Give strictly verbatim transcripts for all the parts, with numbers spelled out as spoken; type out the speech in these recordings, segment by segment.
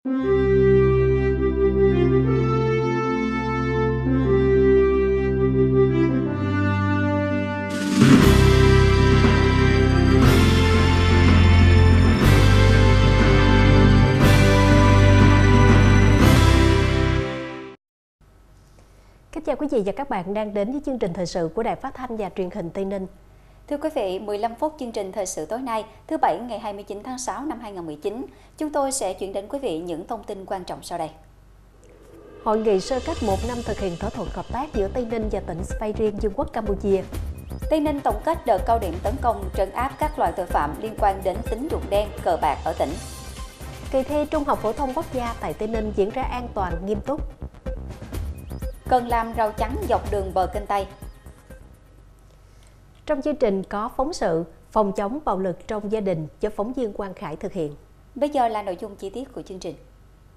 Chào quý vị và các bạn đang đến với chương trình thời sự của Đài Phát thanh và Truyền hình Tây Ninh. Thưa quý vị, mười lăm phút chương trình thời sự tối nay, thứ Bảy ngày hai mươi chín tháng sáu năm hai nghìn không trăm mười chín, chúng tôi sẽ chuyển đến quý vị những thông tin quan trọng sau đây. Hội nghị sơ kết một năm thực hiện thỏa thuận hợp tác giữa Tây Ninh và tỉnh Sveiring, Vương quốc Campuchia. Tây Ninh tổng kết đợt cao điểm tấn công trấn áp các loại tội phạm liên quan đến tín dụng đen, cờ bạc ở tỉnh. Kỳ thi Trung học phổ thông quốc gia tại Tây Ninh diễn ra an toàn, nghiêm túc. Cần làm rào chắn dọc đường bờ kênh Tây. Trong chương trình có phóng sự phòng chống bạo lực trong gia đình do phóng viên Quang Khải thực hiện. Bây giờ là nội dung chi tiết của chương trình.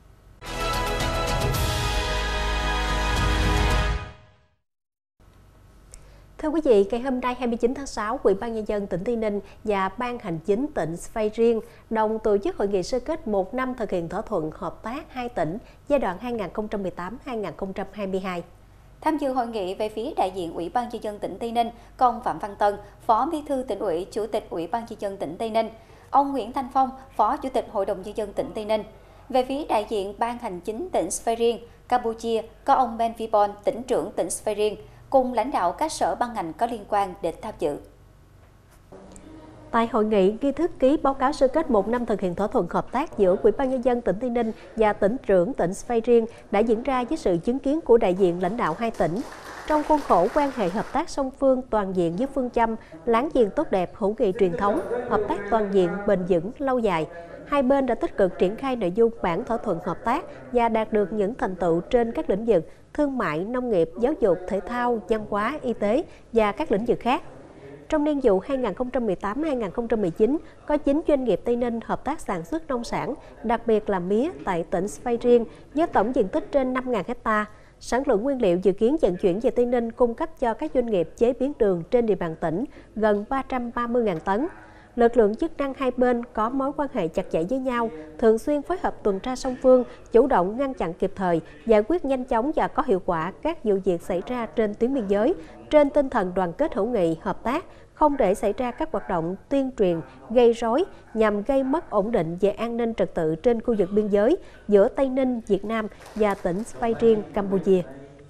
Thưa quý vị, ngày hôm nay hai mươi chín tháng sáu, Ủy ban Nhân dân tỉnh Tây Ninh và Ban Hành chính tỉnh Sveiring đồng tổ chức hội nghị sơ kết một năm thực hiện thỏa thuận hợp tác hai tỉnh giai đoạn hai nghìn không trăm mười tám đến hai nghìn không trăm hai mươi hai. Tham dự hội nghị về phía đại diện Ủy ban Nhân dân tỉnh Tây Ninh, có ông Phạm Văn Tân, Phó Bí thư Tỉnh ủy, Chủ tịch Ủy ban Nhân dân tỉnh Tây Ninh, ông Nguyễn Thanh Phong, Phó Chủ tịch Hội đồng Nhân dân tỉnh Tây Ninh. Về phía đại diện Ban Hành chính tỉnh Sveiring, Campuchia, có ông Ben Vibon, tỉnh trưởng tỉnh Sveiring, cùng lãnh đạo các sở ban ngành có liên quan để tham dự. Tại hội nghị, nghi thức ký báo cáo sơ kết một năm thực hiện thỏa thuận hợp tác giữa Ủy ban Nhân dân tỉnh Tây Ninh và tỉnh trưởng tỉnh Sveiring đã diễn ra với sự chứng kiến của đại diện lãnh đạo hai tỉnh. Trong khuôn khổ quan hệ hợp tác song phương toàn diện với phương châm láng giềng tốt đẹp, hữu nghị truyền thống, hợp tác toàn diện, bền vững, lâu dài, hai bên đã tích cực triển khai nội dung bản thỏa thuận hợp tác và đạt được những thành tựu trên các lĩnh vực thương mại, nông nghiệp, giáo dục, thể thao, văn hóa, y tế và các lĩnh vực khác. Trong niên vụ hai nghìn không trăm mười tám đến hai nghìn không trăm mười chín, có chín doanh nghiệp Tây Ninh hợp tác sản xuất nông sản, đặc biệt là mía tại tỉnh Sveiring với tổng diện tích trên năm nghìn héc ta. Sản lượng nguyên liệu dự kiến vận chuyển về Tây Ninh cung cấp cho các doanh nghiệp chế biến đường trên địa bàn tỉnh gần ba trăm ba mươi nghìn tấn. Lực lượng chức năng hai bên có mối quan hệ chặt chẽ với nhau, thường xuyên phối hợp tuần tra song phương, chủ động ngăn chặn kịp thời, giải quyết nhanh chóng và có hiệu quả các vụ việc xảy ra trên tuyến biên giới, trên tinh thần đoàn kết hữu nghị, hợp tác, không để xảy ra các hoạt động tuyên truyền, gây rối nhằm gây mất ổn định về an ninh trật tự trên khu vực biên giới giữa Tây Ninh, Việt Nam và tỉnh Sveiring, Campuchia.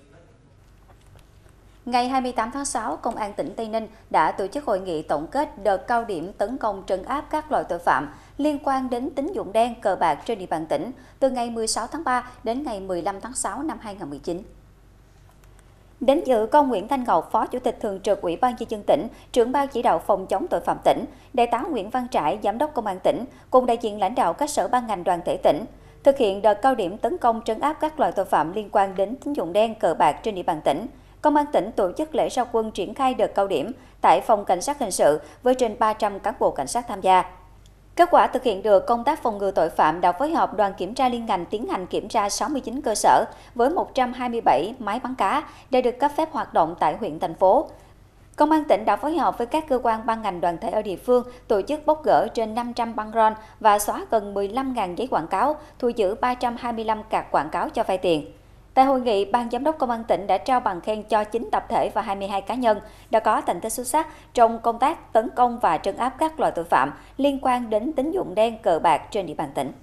Ngày hai mươi tám tháng sáu, Công an tỉnh Tây Ninh đã tổ chức hội nghị tổng kết đợt cao điểm tấn công trấn áp các loại tội phạm liên quan đến tín dụng đen, cờ bạc trên địa bàn tỉnh từ ngày mười sáu tháng ba đến ngày mười lăm tháng sáu năm hai nghìn không trăm mười chín. Đến dự có ông Nguyễn Thanh Ngọc, Phó Chủ tịch Thường trực Ủy ban Nhân dân tỉnh, trưởng ban chỉ đạo phòng chống tội phạm tỉnh, Đại tá Nguyễn Văn Trải, Giám đốc Công an tỉnh, cùng đại diện lãnh đạo các sở ban ngành đoàn thể tỉnh, thực hiện đợt cao điểm tấn công trấn áp các loại tội phạm liên quan đến tín dụng đen, cờ bạc trên địa bàn tỉnh. Công an tỉnh tổ chức lễ ra quân triển khai đợt cao điểm tại Phòng Cảnh sát Hình sự với trên ba trăm cán bộ cảnh sát tham gia. Kết quả thực hiện được công tác phòng ngừa tội phạm đã phối hợp đoàn kiểm tra liên ngành tiến hành kiểm tra sáu mươi chín cơ sở với một trăm hai mươi bảy máy bắn cá để được cấp phép hoạt động tại huyện, thành phố. Công an tỉnh đã phối hợp với các cơ quan ban ngành đoàn thể ở địa phương tổ chức bóc gỡ trên năm trăm băng rôn và xóa gần mười lăm nghìn giấy quảng cáo, thu giữ ba trăm hai mươi lăm card quảng cáo cho vay tiền. Tại hội nghị, Ban Giám đốc Công an tỉnh đã trao bằng khen cho chín tập thể và hai mươi hai cá nhân đã có thành tích xuất sắc trong công tác tấn công và trấn áp các loại tội phạm liên quan đến tín dụng đen, cờ bạc trên địa bàn tỉnh.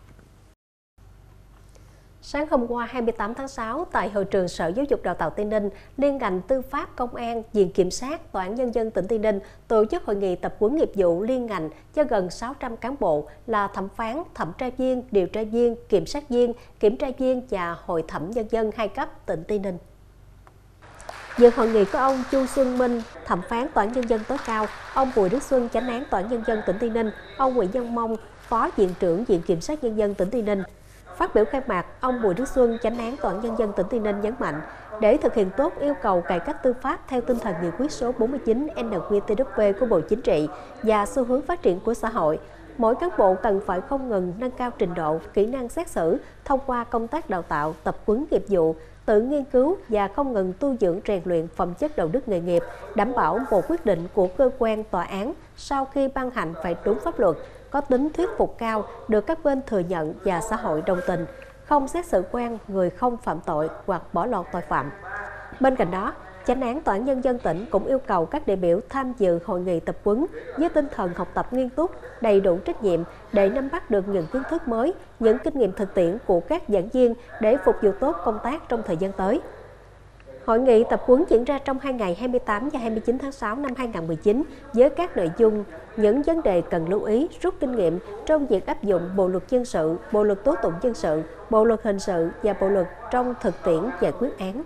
Sáng hôm qua hai mươi tám tháng sáu, tại hội trường Sở Giáo dục Đào tạo Tây Ninh, liên ngành Tư pháp, Công an, Viện Kiểm sát, Tòa án Nhân dân tỉnh Tây Ninh tổ chức hội nghị tập huấn nghiệp vụ liên ngành cho gần sáu trăm cán bộ là thẩm phán, thẩm tra viên, điều tra viên, kiểm sát viên, kiểm tra viên và Hội thẩm nhân dân hai cấp tỉnh Tây Ninh. Dự hội nghị có ông Chu Xuân Minh, thẩm phán Tòa án Nhân dân tối cao, ông Bùi Đức Xuân, chánh án Tòa án Nhân dân tỉnh Tây Ninh, ông Nguyễn Văn Mông, Phó Viện trưởng Viện Kiểm sát Nhân dân tỉnh Tây Ninh. Phát biểu khai mạc, ông Bùi Đức Xuân, chánh án Tòa án Nhân dân tỉnh Tây Ninh nhấn mạnh, để thực hiện tốt yêu cầu cải cách tư pháp theo tinh thần nghị quyết số bốn mươi chín N Q T W của Bộ Chính trị và xu hướng phát triển của xã hội, mỗi cán bộ cần phải không ngừng nâng cao trình độ, kỹ năng xét xử thông qua công tác đào tạo, tập huấn nghiệp vụ, tự nghiên cứu và không ngừng tu dưỡng rèn luyện phẩm chất đạo đức nghề nghiệp, đảm bảo một quyết định của cơ quan tòa án sau khi ban hành phải đúng pháp luật, có tính thuyết phục cao, được các bên thừa nhận và xã hội đồng tình, không xét xử quan người không phạm tội hoặc bỏ lọt tội phạm. Bên cạnh đó, Chánh án Tòa án Nhân dân tỉnh cũng yêu cầu các đại biểu tham dự hội nghị tập huấn với tinh thần học tập nghiêm túc, đầy đủ trách nhiệm để nắm bắt được những kiến thức mới, những kinh nghiệm thực tiễn của các giảng viên để phục vụ tốt công tác trong thời gian tới. Hội nghị tập huấn diễn ra trong hai ngày hai mươi tám và hai mươi chín tháng sáu năm hai nghìn không trăm mười chín với các nội dung, những vấn đề cần lưu ý, rút kinh nghiệm trong việc áp dụng Bộ luật dân sự, Bộ luật tố tụng dân sự, Bộ luật hình sự và Bộ luật trong thực tiễn giải quyết án.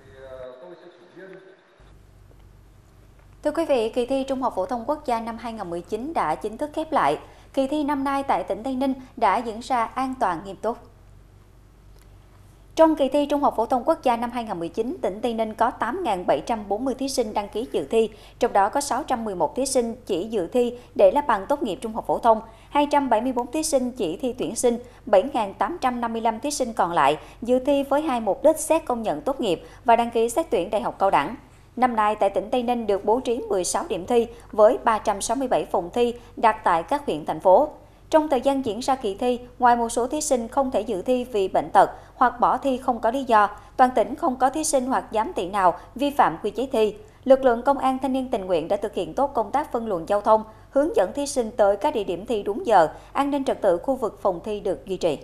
Thưa quý vị, kỳ thi Trung học phổ thông quốc gia năm hai nghìn không trăm mười chín đã chính thức khép lại. Kỳ thi năm nay tại tỉnh Tây Ninh đã diễn ra an toàn nghiêm túc. Trong kỳ thi Trung học phổ thông quốc gia năm hai nghìn không trăm mười chín, tỉnh Tây Ninh có tám nghìn bảy trăm bốn mươi thí sinh đăng ký dự thi, trong đó có sáu trăm mười một thí sinh chỉ dự thi để lấy bằng tốt nghiệp trung học phổ thông, hai trăm bảy mươi tư thí sinh chỉ thi tuyển sinh, bảy nghìn tám trăm năm mươi lăm thí sinh còn lại dự thi với hai mục đích xét công nhận tốt nghiệp và đăng ký xét tuyển đại học cao đẳng. Năm nay, tại tỉnh Tây Ninh được bố trí mười sáu điểm thi với ba trăm sáu mươi bảy phòng thi đặt tại các huyện, thành phố. Trong thời gian diễn ra kỳ thi, ngoài một số thí sinh không thể dự thi vì bệnh tật hoặc bỏ thi không có lý do, toàn tỉnh không có thí sinh hoặc giám thị nào vi phạm quy chế thi. Lực lượng công an thanh niên tình nguyện đã thực hiện tốt công tác phân luồng giao thông, hướng dẫn thí sinh tới các địa điểm thi đúng giờ, an ninh trật tự khu vực phòng thi được duy trì.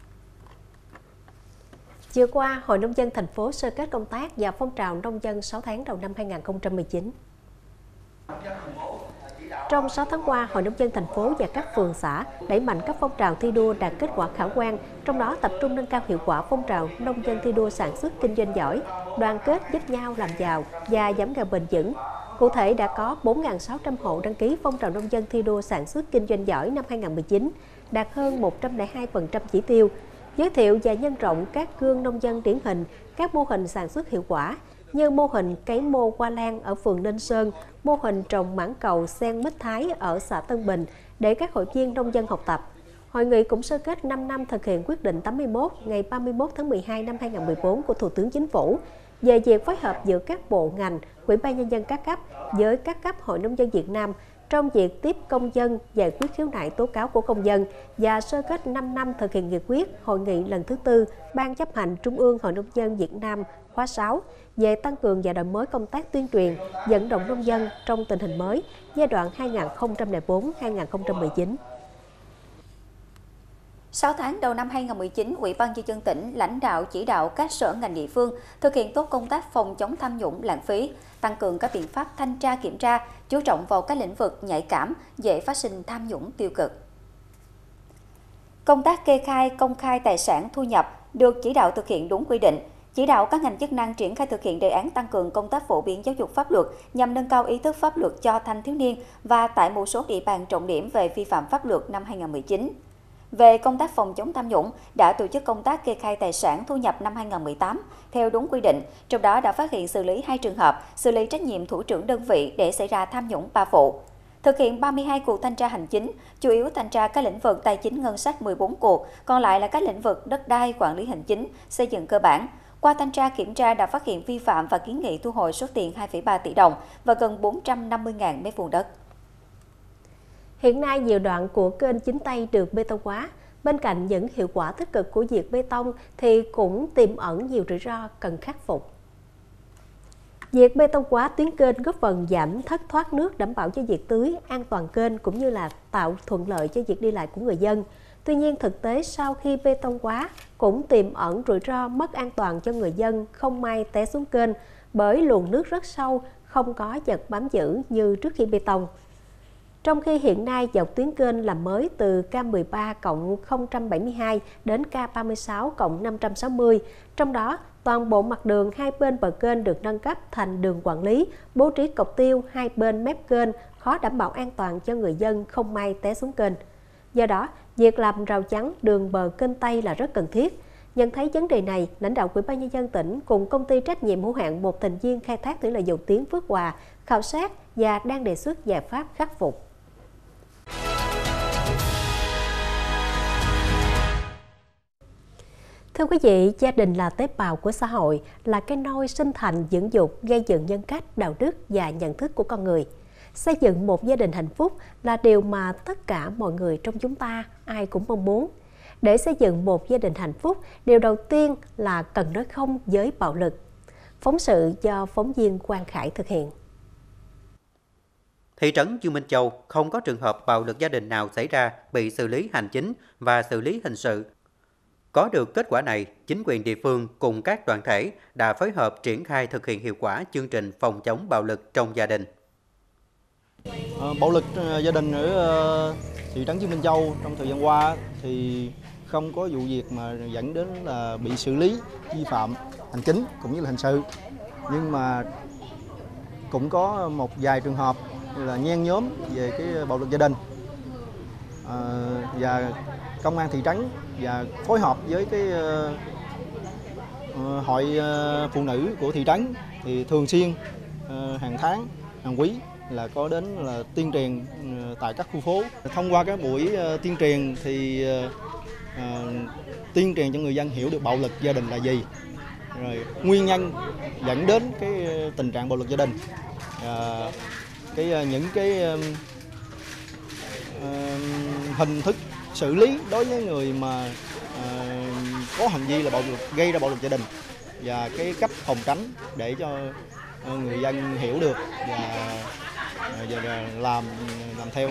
Chiều qua, Hội Nông dân thành phố sơ kết công tác và phong trào nông dân sáu tháng đầu năm hai nghìn không trăm mười chín. Trong sáu tháng qua, Hội Nông dân thành phố và các phường xã đẩy mạnh các phong trào thi đua đạt kết quả khả quan, trong đó tập trung nâng cao hiệu quả phong trào nông dân thi đua sản xuất kinh doanh giỏi, đoàn kết giúp nhau làm giàu và giảm nghèo bền vững. Cụ thể đã có bốn nghìn sáu trăm hộ đăng ký phong trào nông dân thi đua sản xuất kinh doanh giỏi năm hai nghìn không trăm mười chín, đạt hơn một trăm lẻ hai phần trăm chỉ tiêu. Giới thiệu và nhân rộng các gương nông dân điển hình, các mô hình sản xuất hiệu quả như mô hình cấy mô hoa lan ở phường Ninh Sơn, mô hình trồng mãng cầu sen mít thái ở xã Tân Bình để các hội viên nông dân học tập. Hội nghị cũng sơ kết năm năm thực hiện quyết định tám mươi mốt ngày ba mươi mốt tháng mười hai năm hai nghìn không trăm mười bốn của Thủ tướng Chính phủ về việc phối hợp giữa các bộ ngành, Ủy ban Nhân dân các cấp với các cấp Hội Nông dân Việt Nam trong việc tiếp công dân, giải quyết khiếu nại tố cáo của công dân và sơ kết năm năm thực hiện nghị quyết Hội nghị lần thứ tư Ban chấp hành Trung ương Hội Nông dân Việt Nam khóa sáu về tăng cường và đổi mới công tác tuyên truyền, vận động nông dân trong tình hình mới giai đoạn hai nghìn không trăm lẻ bốn đến hai nghìn không trăm mười chín. sáu tháng đầu năm hai nghìn không trăm mười chín, Ủy ban Nhân dân tỉnh lãnh đạo chỉ đạo các sở ngành địa phương thực hiện tốt công tác phòng chống tham nhũng lãng phí, tăng cường các biện pháp thanh tra kiểm tra, chú trọng vào các lĩnh vực nhạy cảm, dễ phát sinh tham nhũng tiêu cực. Công tác kê khai, công khai tài sản thu nhập được chỉ đạo thực hiện đúng quy định, chỉ đạo các ngành chức năng triển khai thực hiện đề án tăng cường công tác phổ biến giáo dục pháp luật nhằm nâng cao ý thức pháp luật cho thanh thiếu niên và tại một số địa bàn trọng điểm về vi phạm pháp luật năm hai nghìn không trăm mười chín. Về công tác phòng chống tham nhũng, đã tổ chức công tác kê khai tài sản thu nhập năm hai nghìn không trăm mười tám theo đúng quy định, trong đó đã phát hiện xử lý hai trường hợp, xử lý trách nhiệm thủ trưởng đơn vị để xảy ra tham nhũng ba vụ. Thực hiện ba mươi hai cuộc thanh tra hành chính, chủ yếu thanh tra các lĩnh vực tài chính ngân sách mười bốn cuộc, còn lại là các lĩnh vực đất đai, quản lý hành chính, xây dựng cơ bản. Qua thanh tra kiểm tra đã phát hiện vi phạm và kiến nghị thu hồi số tiền hai phẩy ba tỷ đồng và gần bốn trăm năm mươi nghìn mét vuông đất. Hiện nay, nhiều đoạn của kênh Chính Tây được bê tông hóa. Bên cạnh những hiệu quả tích cực của việc bê tông thì cũng tiềm ẩn nhiều rủi ro cần khắc phục. Việc bê tông hóa tuyến kênh góp phần giảm thất thoát nước, đảm bảo cho việc tưới, an toàn kênh cũng như là tạo thuận lợi cho việc đi lại của người dân. Tuy nhiên, thực tế sau khi bê tông hóa cũng tiềm ẩn rủi ro mất an toàn cho người dân không may té xuống kênh bởi luồng nước rất sâu, không có vật bám giữ như trước khi bê tông. Trong khi hiện nay dọc tuyến kênh làm mới từ K mười ba cộng không trăm bảy mươi hai đến K ba mươi sáu cộng năm trăm sáu mươi, trong đó toàn bộ mặt đường hai bên bờ kênh được nâng cấp thành đường quản lý, bố trí cọc tiêu hai bên mép kênh, khó đảm bảo an toàn cho người dân không may té xuống kênh. Do đó, việc làm rào chắn đường bờ kênh Tây là rất cần thiết. Nhận thấy vấn đề này, lãnh đạo Ủy ban Nhân dân tỉnh cùng công ty trách nhiệm hữu hạn một thành viên khai thác thủy lợi dầu tiếng Phước Hòa khảo sát và đang đề xuất giải pháp khắc phục. Thưa quý vị, gia đình là tế bào của xã hội, là cái nôi sinh thành dưỡng dục, gây dựng nhân cách, đạo đức và nhận thức của con người. Xây dựng một gia đình hạnh phúc là điều mà tất cả mọi người trong chúng ta ai cũng mong muốn. Để xây dựng một gia đình hạnh phúc, điều đầu tiên là cần nói không với bạo lực. Phóng sự do phóng viên Quang Khải thực hiện. Thị trấn Dương Minh Châu không có trường hợp bạo lực gia đình nào xảy ra bị xử lý hành chính và xử lý hình sự. Có được kết quả này, chính quyền địa phương cùng các đoàn thể đã phối hợp triển khai thực hiện hiệu quả chương trình phòng chống bạo lực trong gia đình. À, bạo lực gia đình ở thị trấn Dương Minh Châu trong thời gian qua thì không có vụ việc mà dẫn đến là bị xử lý vi phạm hành chính cũng như là hình sự, nhưng mà cũng có một vài trường hợp là nhen nhóm về cái bạo lực gia đình, à, và công an thị trấn và phối hợp với cái uh, hội uh, phụ nữ của thị trấn thì thường xuyên uh, hàng tháng, hàng quý là có đến là tuyên truyền uh, tại các khu phố. Thông qua các buổi uh, tuyên truyền thì uh, uh, tuyên truyền cho người dân hiểu được bạo lực gia đình là gì, rồi nguyên nhân dẫn đến cái tình trạng bạo lực gia đình, uh, cái uh, những cái uh, uh, hình thức xử lý đối với người mà uh, có hành vi là bạo lực, gây ra bạo lực gia đình, và cái cách phòng tránh để cho uh, người dân hiểu được và, uh, và làm làm theo.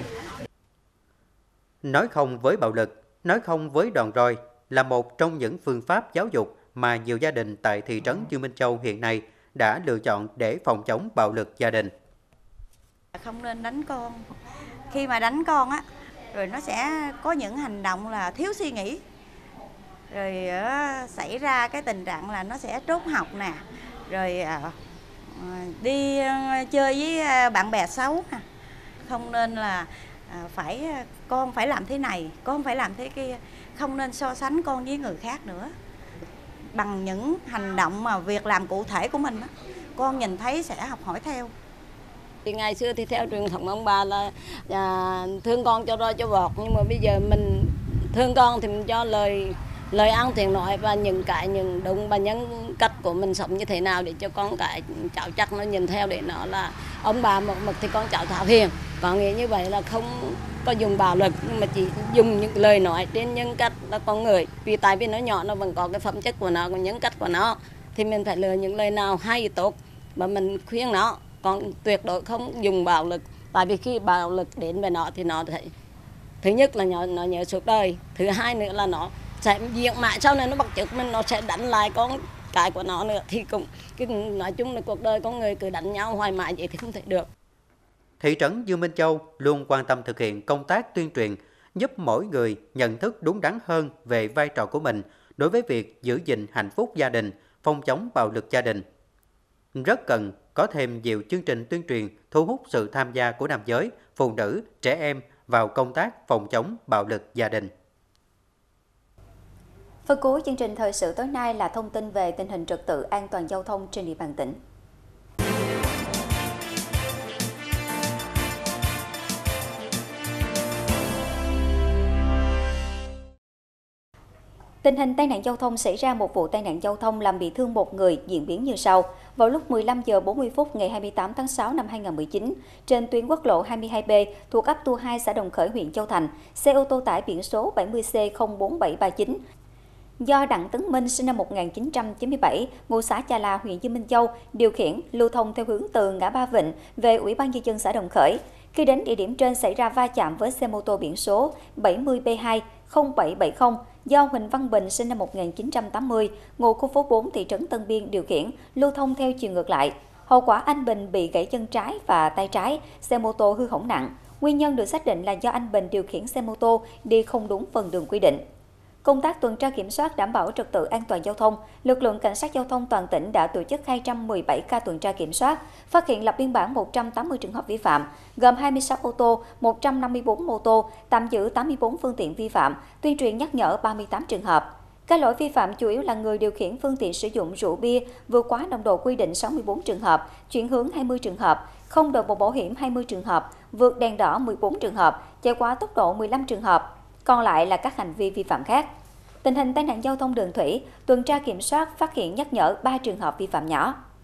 Nói không với bạo lực, nói không với đòn roi là một trong những phương pháp giáo dục mà nhiều gia đình tại thị trấn Dương Minh Châu hiện nay đã lựa chọn để phòng chống bạo lực gia đình. Không nên đánh con. Khi mà đánh con á, rồi nó sẽ có những hành động là thiếu suy nghĩ, rồi uh, xảy ra cái tình trạng là nó sẽ trốn học nè, rồi uh, đi uh, chơi với uh, bạn bè xấu nè. Không nên là uh, phải uh, con phải làm thế này, con phải làm thế kia, không nên so sánh con với người khác nữa. Bằng những hành động mà việc làm cụ thể của mình á, con nhìn thấy sẽ học hỏi theo. Thì ngày xưa thì theo truyền thống ông bà là à, thương con cho roi cho vọt, nhưng mà bây giờ mình thương con thì mình cho lời lời ăn tiếng nói và những cái những đúng và những cách của mình sống như thế nào để cho con cái cháu chắc nó nhìn theo, để nó là ông bà một mực thì con cháu thảo hiền. Có nghĩa như vậy là không có dùng bạo lực, nhưng mà chỉ dùng những lời nói trên nhân cách là con người. Vì tại vì nó nhỏ nó vẫn có cái phẩm chất của nó, có nhân cách của nó, thì mình phải lựa những lời nào hay tốt mà mình khuyên nó. Còn tuyệt đối không dùng bạo lực, tại vì khi bạo lực đến với nó thì nó thấy, thứ nhất là nó, nó nhớ suốt đời, thứ hai nữa là nó sẽ diện mãi sau này nó bắt chước mình, nó sẽ đánh lại con cái của nó nữa, thì cũng cái nói chung là cuộc đời con người cứ đánh nhau hoài mãi vậy thì không thể được. Thị trấn Dương Minh Châu luôn quan tâm thực hiện công tác tuyên truyền, giúp mỗi người nhận thức đúng đắn hơn về vai trò của mình đối với việc giữ gìn hạnh phúc gia đình, phòng chống bạo lực gia đình. Rất cần có thêm nhiều chương trình tuyên truyền thu hút sự tham gia của nam giới, phụ nữ, trẻ em vào công tác phòng chống bạo lực gia đình. Phần cuối chương trình thời sự tối nay là thông tin về tình hình trật tự an toàn giao thông trên địa bàn tỉnh. Tình hình tai nạn giao thông xảy ra một vụ tai nạn giao thông làm bị thương một người, diễn biến như sau. Vào lúc mười lăm giờ bốn mươi phút ngày hai mươi tám tháng sáu năm hai nghìn không trăm mười chín, trên tuyến quốc lộ hai mươi hai B thuộc ấp Tu hai xã Đồng Khởi huyện Châu Thành, xe ô tô tải biển số bảy mươi C không bốn bảy ba chín do Đặng Tấn Minh sinh năm một nghìn chín trăm chín mươi bảy, ngụ xã Chà La, huyện Dương Minh Châu điều khiển lưu thông theo hướng từ ngã ba Vịnh về Ủy ban nhân dân xã Đồng Khởi. Khi đến địa điểm trên xảy ra va chạm với xe mô tô biển số bảy mươi B hai không bảy bảy không do Huỳnh Văn Bình sinh năm một nghìn chín trăm tám mươi, ngụ khu phố bốn thị trấn Tân Biên điều khiển, lưu thông theo chiều ngược lại. Hậu quả anh Bình bị gãy chân trái và tay trái, xe mô tô hư hỏng nặng. Nguyên nhân được xác định là do anh Bình điều khiển xe mô tô đi không đúng phần đường quy định. Công tác tuần tra kiểm soát đảm bảo trật tự an toàn giao thông, lực lượng cảnh sát giao thông toàn tỉnh đã tổ chức hai trăm mười bảy ca tuần tra kiểm soát, phát hiện lập biên bản một trăm tám mươi trường hợp vi phạm, gồm hai mươi sáu ô tô, một trăm năm mươi tư mô tô, tạm giữ tám mươi tư phương tiện vi phạm, tuyên truyền nhắc nhở ba mươi tám trường hợp. Các lỗi vi phạm chủ yếu là người điều khiển phương tiện sử dụng rượu bia, vượt quá nồng độ quy định sáu mươi tư trường hợp, chuyển hướng hai mươi trường hợp, không đội mũ bảo hiểm hai mươi trường hợp, vượt đèn đỏ mười bốn trường hợp, chạy quá tốc độ mười lăm trường hợp. Còn lại là các hành vi vi phạm khác. Tình hình tai nạn giao thông đường thủy, tuần tra kiểm soát phát hiện nhắc nhở ba trường hợp vi phạm nhỏ.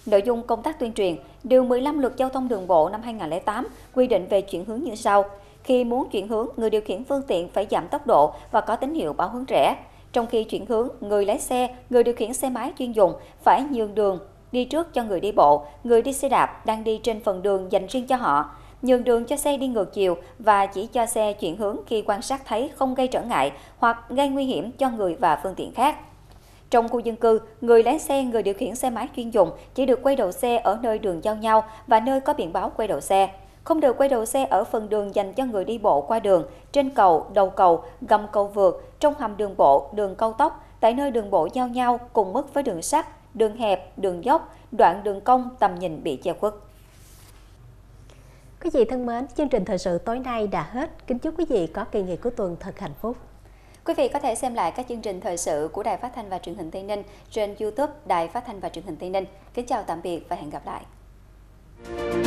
Nội dung công tác tuyên truyền, Điều mười lăm Luật Giao thông Đường bộ năm hai nghìn không trăm lẻ tám quy định về chuyển hướng như sau. Khi muốn chuyển hướng, người điều khiển phương tiện phải giảm tốc độ và có tín hiệu báo hướng rẽ. Trong khi chuyển hướng, người lái xe, người điều khiển xe máy chuyên dùng phải nhường đường đi trước cho người đi bộ, người đi xe đạp đang đi trên phần đường dành riêng cho họ, nhường đường cho xe đi ngược chiều và chỉ cho xe chuyển hướng khi quan sát thấy không gây trở ngại hoặc gây nguy hiểm cho người và phương tiện khác. Trong khu dân cư, người lái xe, người điều khiển xe máy chuyên dùng chỉ được quay đầu xe ở nơi đường giao nhau và nơi có biển báo quay đầu xe. Không được quay đầu xe ở phần đường dành cho người đi bộ qua đường, trên cầu, đầu cầu, gầm cầu vượt, trong hầm đường bộ, đường cao tốc, tại nơi đường bộ giao nhau cùng mức với đường sắt, đường hẹp, đường dốc, đoạn đường cong tầm nhìn bị che khuất. Quý vị thân mến, chương trình thời sự tối nay đã hết. Kính chúc quý vị có kỳ nghỉ cuối tuần thật hạnh phúc. Quý vị có thể xem lại các chương trình thời sự của Đài Phát thanh và Truyền hình Tây Ninh trên YouTube Đài Phát thanh và Truyền hình Tây Ninh. Kính chào tạm biệt và hẹn gặp lại.